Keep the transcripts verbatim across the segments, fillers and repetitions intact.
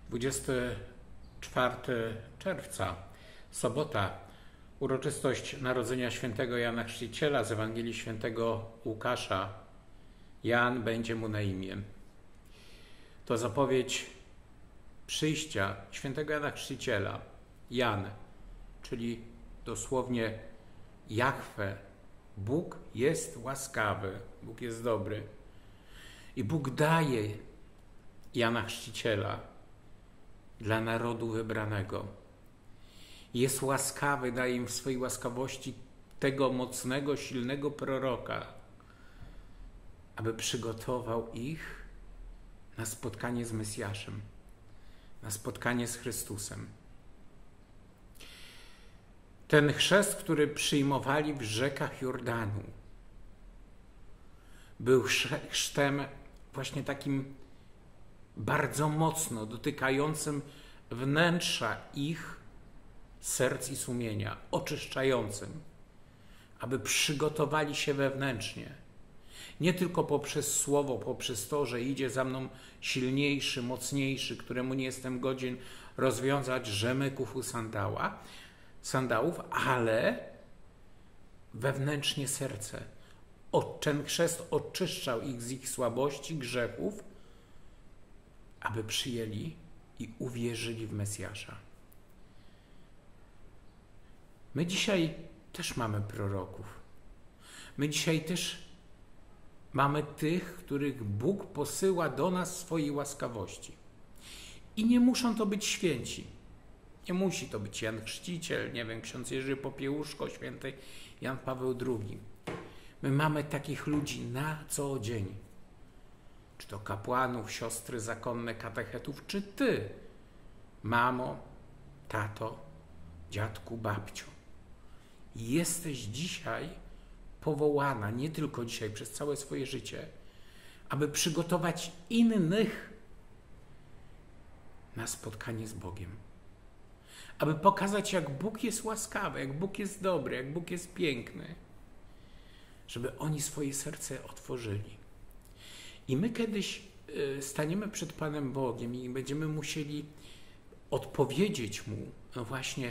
dwudziestego czwartego czerwca, sobota, uroczystość narodzenia świętego Jana Chrzciciela z Ewangelii świętego Łukasza. Jan będzie mu na imię. To zapowiedź przyjścia świętego Jana Chrzciciela. Jan, czyli dosłownie Jahwe. Bóg jest łaskawy, Bóg jest dobry. I Bóg daje Jana Chrzciciela dla narodu wybranego. Jest łaskawy, daje im w swojej łaskawości tego mocnego, silnego proroka, aby przygotował ich na spotkanie z Mesjaszem, na spotkanie z Chrystusem. Ten chrzest, który przyjmowali w rzekach Jordanu, był chrztem właśnie takim bardzo mocno dotykającym wnętrza ich serc i sumienia, oczyszczającym, aby przygotowali się wewnętrznie. Nie tylko poprzez słowo, poprzez to, że idzie za mną silniejszy, mocniejszy, któremu nie jestem godzien rozwiązać rzemyków u sandała, sandałów, ale wewnętrznie serce. Ten chrzest oczyszczał ich z ich słabości, grzechów, aby przyjęli i uwierzyli w Mesjasza. My dzisiaj też mamy proroków. My dzisiaj też mamy tych, których Bóg posyła do nas swojej łaskawości. I nie muszą to być święci. Nie musi to być Jan Chrzciciel, nie wiem, ksiądz Jerzy Popiełuszko, święty Jan Paweł drugi. My mamy takich ludzi na co dzień. Czy to kapłanów, siostry zakonne, katechetów, czy ty, mamo, tato, dziadku, babciu. Jesteś dzisiaj powołana, nie tylko dzisiaj, przez całe swoje życie, aby przygotować innych na spotkanie z Bogiem. Aby pokazać, jak Bóg jest łaskawy, jak Bóg jest dobry, jak Bóg jest piękny. Żeby oni swoje serce otworzyli. I my kiedyś staniemy przed Panem Bogiem i będziemy musieli odpowiedzieć Mu, no właśnie,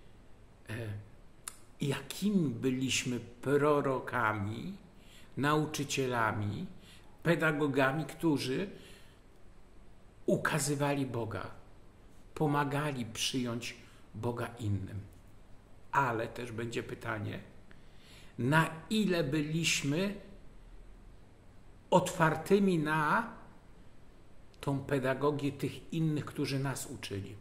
jakimi byliśmy prorokami, nauczycielami, pedagogami, którzy ukazywali Boga, pomagali przyjąć Boga innym. Ale też będzie pytanie, na ile byliśmy otwartymi na tą pedagogię tych innych, którzy nas uczyli,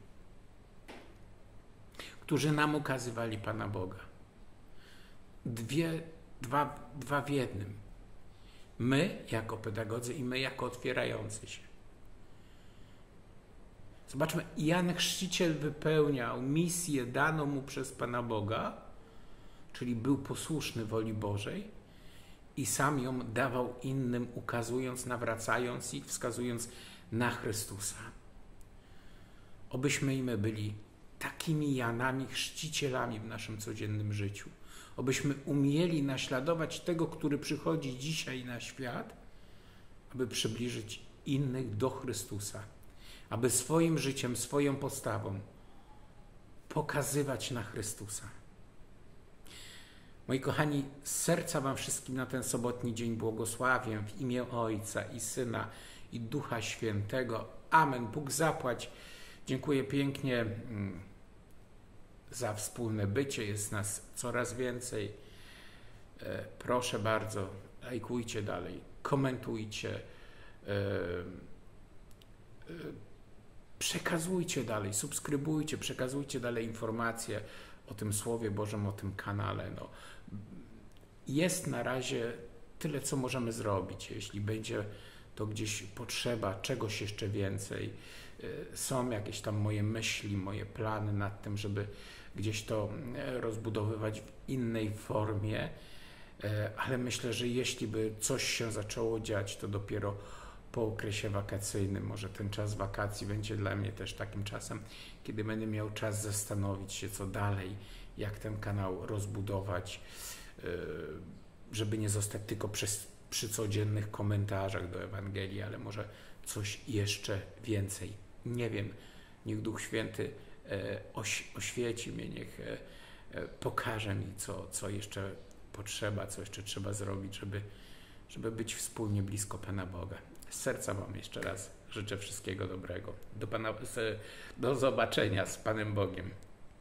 którzy nam ukazywali Pana Boga. Dwie, dwa, dwa w jednym. My jako pedagodzy i my jako otwierający się. Zobaczmy, Jan Chrzciciel wypełniał misję daną mu przez Pana Boga, czyli był posłuszny woli Bożej i sam ją dawał innym, ukazując, nawracając ich, wskazując na Chrystusa. Obyśmy i my byli takimi Janami Chrzcicielami w naszym codziennym życiu. Obyśmy umieli naśladować tego, który przychodzi dzisiaj na świat, aby przybliżyć innych do Chrystusa. Aby swoim życiem, swoją postawą pokazywać na Chrystusa. Moi kochani, z serca wam wszystkim na ten sobotni dzień błogosławię w imię Ojca i Syna i Ducha Świętego. Amen. Bóg zapłać. Dziękuję pięknie za wspólne bycie. Jest nas coraz więcej. Proszę bardzo, lajkujcie dalej, komentujcie, przekazujcie dalej, subskrybujcie, przekazujcie dalej informacje o tym Słowie Bożym, o tym kanale. No, jest na razie tyle, co możemy zrobić. Jeśli będzie to gdzieś potrzeba czegoś jeszcze więcej, są jakieś tam moje myśli, moje plany nad tym, żeby gdzieś to rozbudowywać w innej formie, ale myślę, że jeśli by coś się zaczęło dziać, to dopiero po okresie wakacyjnym. Może ten czas wakacji będzie dla mnie też takim czasem, kiedy będę miał czas zastanowić się, co dalej, jak ten kanał rozbudować, żeby nie zostać tylko przez, przy codziennych komentarzach do Ewangelii, ale może coś jeszcze więcej. Nie wiem, Niech Duch Święty oś, oświeci mnie, niech pokaże mi, co, co jeszcze potrzeba, co jeszcze trzeba zrobić, żeby, żeby być wspólnie blisko Pana Boga. Z serca Wam jeszcze raz życzę wszystkiego dobrego. Do, Pana, do zobaczenia z Panem Bogiem.